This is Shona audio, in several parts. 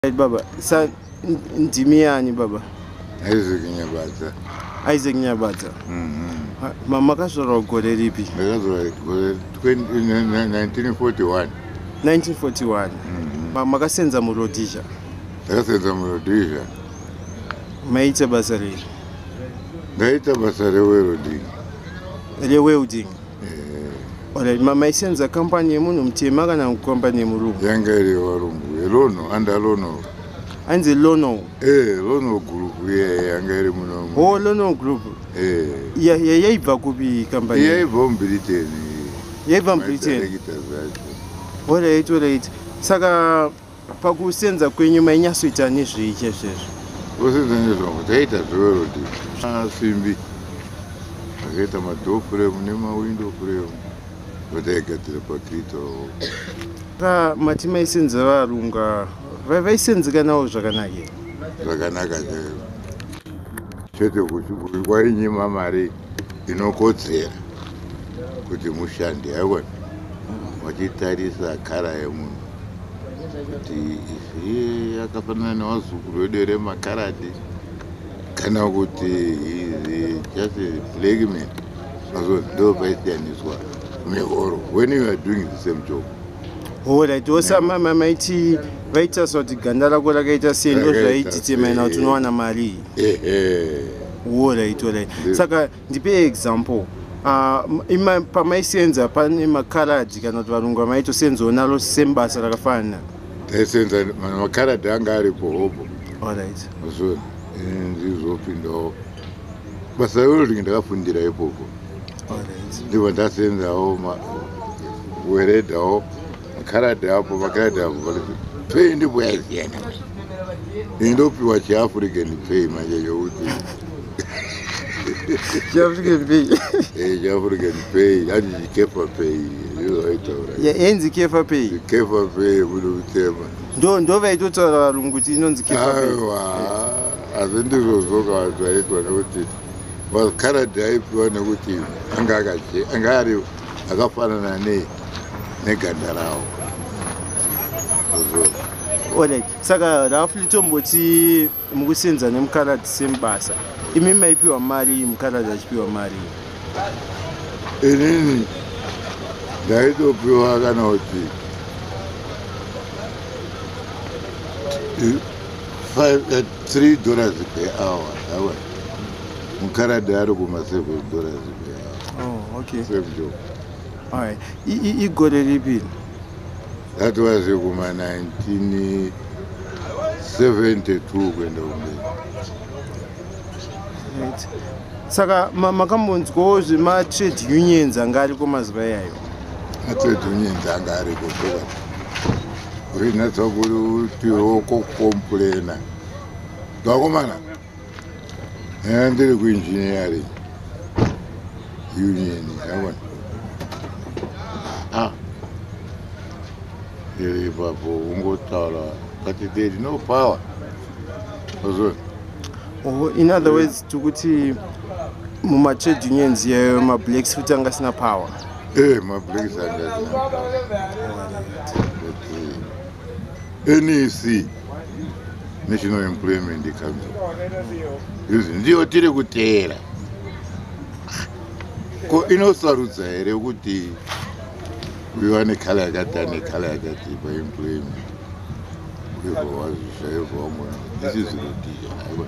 Baba, sa ndimiani baba. Isaac Nyabadza. Mama kasoro gore ripi? 1941. 1941. Mama kasenza mu Rhodesia. Takasenza mu Rhodesia. Maita basari. Ndaita basari welding. Welding. Alright, mama isenza company yemu mtima kana company yemu yanga iri warumbu elono anda lono anze lono lono group yanga iri muno lono group yaiva kubi company yaiva Britain alright saka pakusenza kwenyu mainyasoita nezviki zvesvo usenza nezvako taita zvewerodi simbi akaita madhofuremu nemawindo furemu vataigadzira pakrito matima isenza varunga vaisenzekanawo zvakanaka chete kwainyima mari inokodzera kuti mushande aiwa wachitarisa kara yemunhu kuti izi akafanana nevazukuru vedu remakaradi kana kuti just black man ndo paisiyaniswa mehoro when you are doing the same job. Alright, osama maiti vaita soti ganda rako rakaita sendo zvaititemaina kuti unowana mari. Alright. Saka ndipe example. Pamaisenza pane makaradi kana kuti varungu maitosenzawo nalo sembasa rakafanana. Taisenza makaradi anga aripo hopo. Alright. So ndizopindawo basa welding ndakafundira ipopo. Ndibva ndasenzawo weredhawo makaradi apo pei ndipo yaisiyana indopiwa chiafrican pei manje yokuti chiafrican pei ati chikefa pei izoaitaura yenzi kefa pei budo kutema ndo vaitotaura varungu kuti inonzi kefa pei asi ndizvozoka vantu vaitwa nekuti makaradi aipiwa nekuti anga ari akafanana neganda rawo. Alright, saka roughly tomboti mukusenza nemukaradi sembasa imi maipiwa mari mukaradi achipiwa mari inini ndaitopiwa kana kuti $3 per hour mukaradi ari kuma $7 per hour. Okay. Same job. Alright, igore ripi? That was kuma 1972 kwenda umbeni. Right. Saka makambonzwawo zvema-trade unions anga ariko mazuva iyayo? Ma-trade unions anga ariko toka urinatsa kutiwo kokomplaina twakomana ndiri kuengineering union yabona ipapo ungotaura kati there is no power. In other words tokuti muma-trade unions yayo ma-blacks futi angasina power. Ma-blacks angasina power. NEC National Employment Council ndiyo tiri kuteera ko inosarudza here kuti uyiwa nekhala yakati anekhala yakati paemployment uibva wazvishairwa wamona this is Rhodesia aiwa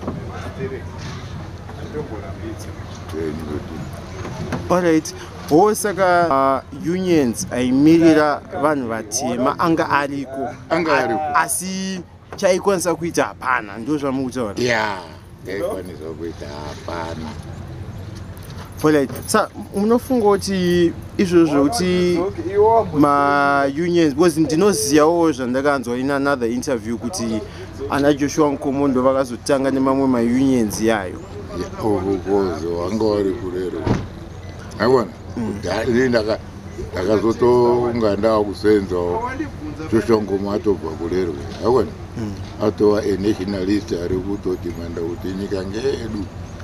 alright saka unions aimirira vanhu vatema anga ariko asi chaikwanisa kuita hapana ndo zvamukutaura yaikwanisa kuita hapana. Alright, sa munofunga kuti izvozvo kuti ma-unions because ndinozivawo zvandakanzwa in another interview kuti ana Joshua Nkomondo vakazotanga nemamwe ma-unions yayo kozi wanga wari kurero aiwana ndakazotonga ndava kusenzawo Joshua Nkomo atobva kurerwe aiwana atova nationalist ari kutodimanda kuti nyika ngeyedu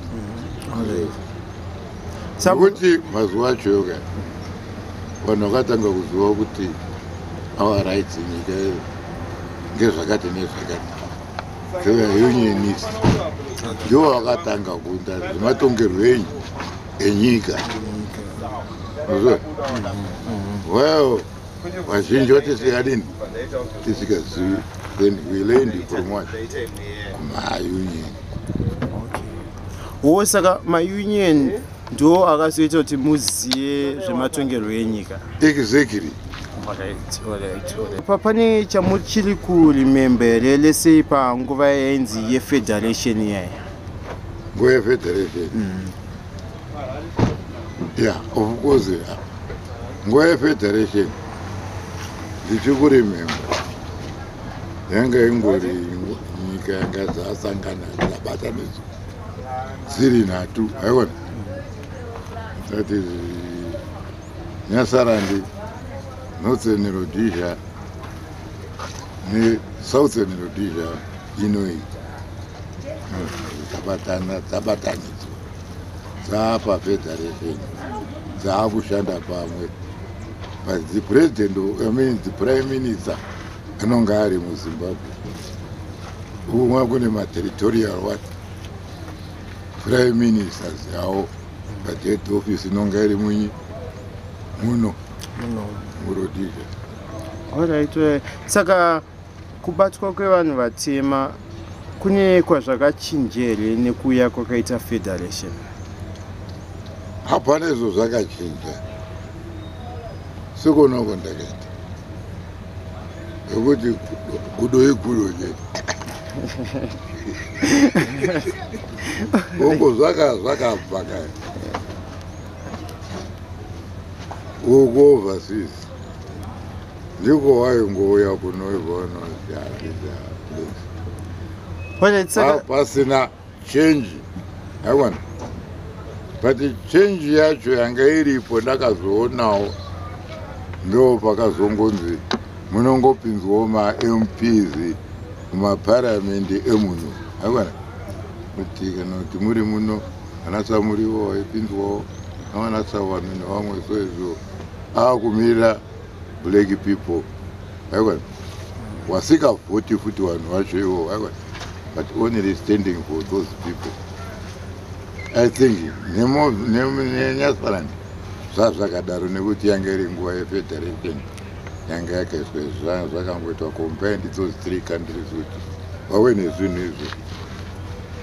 kuti mazuva acho vanhu vakatanga kuziva kuti our rights nyika ngezvakati nezvakati zvevaunionist ndivo vakatanga kuita zvematongerwo enyika. Well, vazhinji vatisingadi tisingazivi, then we learned from what? Kuma-union. Okay. Saka ma-union ndo akazoita kuti muziye zvematongerwo enyika. Exactly. Pane chamuchiri kurimembere lese panguva yainzi yefederation iyaya. Nguva yefederation? Yeah, of course. Nguva yefederation ndichikurimemba yanga ingori nyika yanga dzasangana dzabatanidzwa dziri nhatu. Aiona, that is Nyasarandi, Northern Rhodesia, Southern Rhodesia, Inoi, dzabatanidzwa dzapa federation dzakushanda pamwe. But the president, the prime minister, anonga ari muZimbabwe. Umwe kune ma-territorial what? Prime ministers yao, but head office inonga iri muno muRhodesia. Alright, saka kubatwa kwevanhu vatema kune kwazvakachinjere nekuya kwakaita federation? Hapana izvo zvakachinja. Sekonako ndakaita nokuti kudo ikudo chete uko zvakabva kare uko overseas ndiko waingouya kunoivona pasina change. Aiwana, but change yacho yanga iripo ndakazoonawo. Ndo pakazongonzi munongopinzwawo ma-MPs mumaparamendi emuno. Aiwana, kuti kana kuti muri muno anasamuriwo waipinzwawo navanasavanu nevamwe, so izvo akumirira black people. Aiwana, wasikavhoti futi vanhu vacho ivo. Aiwana, but only standing for those people. I think neNyasaland zvazvakadaro nekuti yanga iri nguva yefederation yanga yakaiswa zvakangoitwa combined those three countries kuti vave nezvinhu izvo